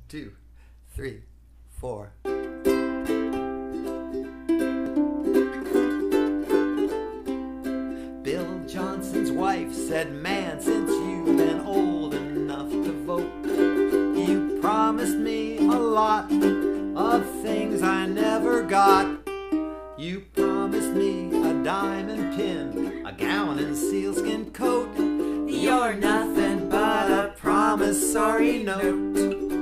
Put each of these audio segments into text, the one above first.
2, 3, 4. Bill Johnson's wife said, "Man, since you've been old enough to vote, you promised me a lot of things I never got. You promised me a diamond pin, a gown and sealskin coat. You're nothing but a promissory note."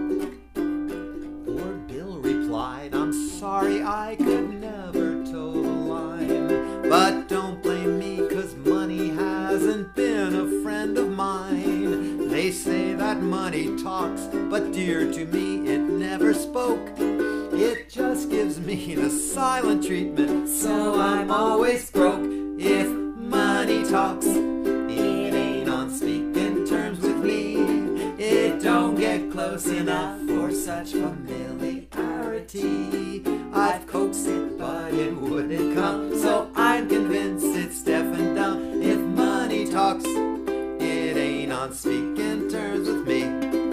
Poor Bill replied, "I'm sorry I could never toe the line, but don't blame me, 'cause money hasn't been a friend of mine. They say that money talks, but dear to me it never spoke. It just gives me the silent treatment, so I'm always broke. If money talks, it ain't on speaking terms with me. It don't get close enough for such familiarity. I've coaxed it, but it wouldn't come, so I'm convinced it's deaf and dumb. If money talks, it ain't on speaking terms with me."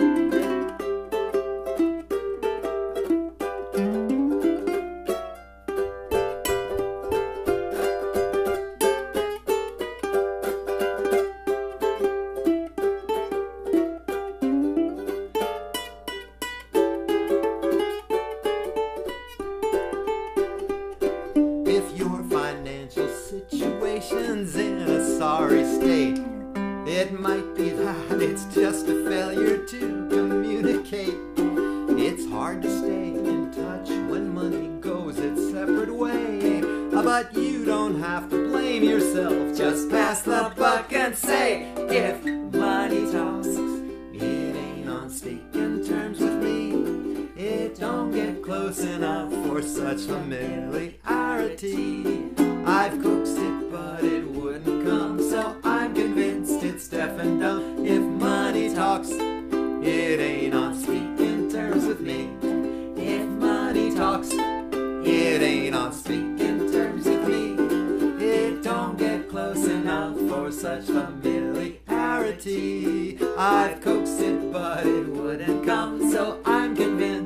If your financial situation's in a sorry state, it might be that it's just a failure to communicate. It's hard to stay in touch when money goes its separate way, but you don't have to blame yourself. Just pass the buck and say, if money talks, it ain't on speaking terms with me. It don't get close enough for such familiarity. I've coaxed it, but it wouldn't come, so I'm convinced it's deaf and dumb. If money talks, it ain't on speaking terms with me. If money talks, it ain't on speaking terms with me. It don't get close enough for such familiarity. I've coaxed it, but it wouldn't come, so I'm convinced